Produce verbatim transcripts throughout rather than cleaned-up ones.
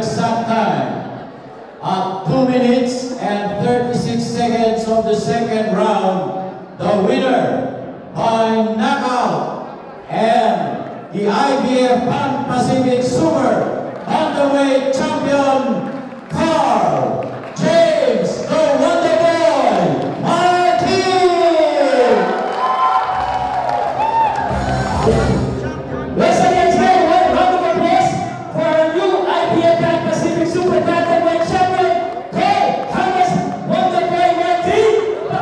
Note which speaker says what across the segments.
Speaker 1: exact time. At two minutes and thirty-six seconds of the second round, the winner by knockout and the I B F Pan Pacific Super Bantamweight Champion, Carl James the Wonder Boy Martin!
Speaker 2: Once again, sir, one round of applause for our new I B F Pan Pacific Super Bantamweight Champion, Carl James Wonder Boy Martin!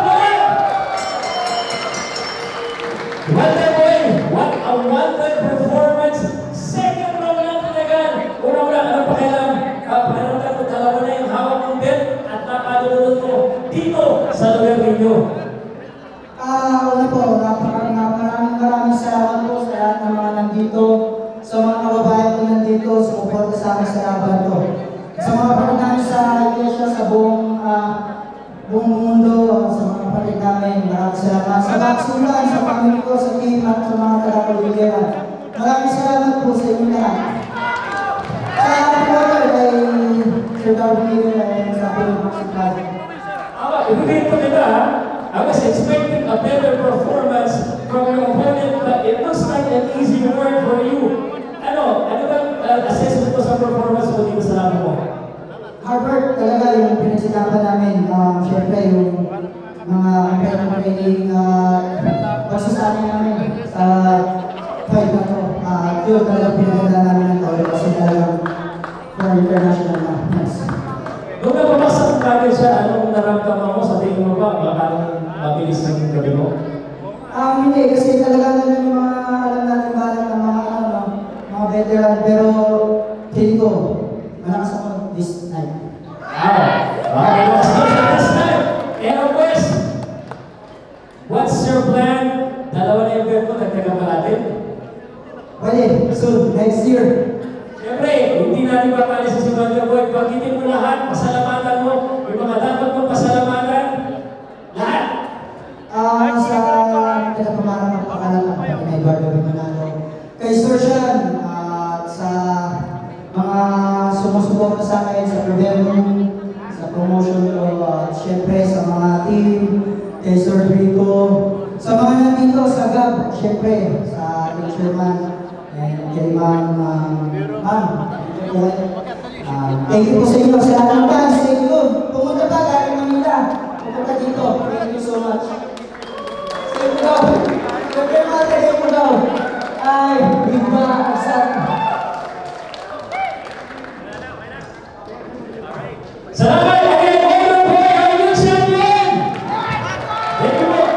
Speaker 2: Wonder Boy, what a wonder performance! Second round lang talaga. Una-una, ano pa kailang pakiramdam mo, dalawa na yung hawak ng belt at napadulunod mo dito sa lugar ninyo.
Speaker 3: Ah, una po, napaka- maraming maraming salamat po sa lahat ng mga nandito, sa mga kababayan ko nandito, sumuporta sa akin sa laban ko. Sa mga kapatid namin sa iglesia, sa buong, ah, buong mundo, sa mga kapatid namin, maraming salamat. Sa baksulan, sa pamilya ko, sa team, at sa mga taga-Pilipinas. Maraming salamat po sa inyo lahat. Sa brother ay Sir Darwin ay sabi ng mga kapatid.
Speaker 2: Ama, ibigay po nila, ha? I was expecting a better performance from your opponent, but it looks like an easy work for you. Ano? Ano bang uh, assessment mo sa performance mo dito sa laban mo?
Speaker 3: Hard work talaga yung pinagsikapan namin. Um, Siyempre yung mga training uh, pagsasabi namin sa fight na to. Uh, yun talaga pinaganda namin ng tawag kasi talagang for international na. Yes.
Speaker 2: Nung napapasak natin siya, anong naramdaman mo? Sa tingin mo ba? Baka mabilis ng gabi mo?
Speaker 3: Um, hindi, kasi talaga naman yung mga alam natin balang ng mga ano, mga veteran, pero feeling ko, malakas ako this night.
Speaker 2: Wow! Wow! This time! And of course, what's your plan? Dalawa na yung belt mo, nagtaga pa natin?
Speaker 3: Pwede, soon, next year.
Speaker 2: Siyempre, hindi natin papalis si Wonder Boy. Pagkitin mo lahat, pasalamatan mo, yung mga dapat mong pasalamatan, lahat.
Speaker 3: Ah, sa pinapamaran ng pangalan ng Panginoon Bardo Manalo, kay Sir Sean, at sa mga sumusuporta sa akin sa problema, sa promotion ko, at syempre sa mga team, kay Sir Rico, sa mga nandito sa G A B, syempre sa ating chairman, and kay Ma'am, um, Ma'am, uh, thank you po sa inyo, sa lahat ng fans, thank you. Pumunta pa galing Manila, pumunta dito, thank you so much. Thank you daw. Siyempre mga thank you daw. Ay, iba, asan.
Speaker 2: Salamat again, Wonder Boy, our new champion! Thank you po.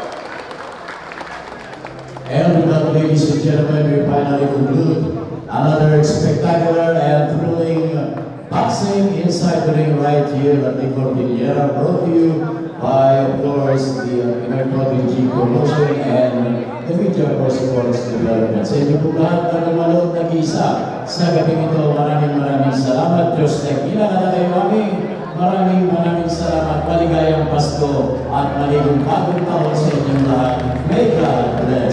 Speaker 1: And with that, ladies and gentlemen, we finally conclude another spectacular and thrilling boxing inside the ring right here at the Cordillera, brought to you by, of course, the American G Promotion and the Media for Sports Development. Sa inyo po lahat na lumalood nag-isa sa gabing ito, maraming maraming salamat. Diyos na kinakata kayo aming maraming maraming salamat. Maligayang Pasko at maligong bagong taon sa inyong lahat. May God bless.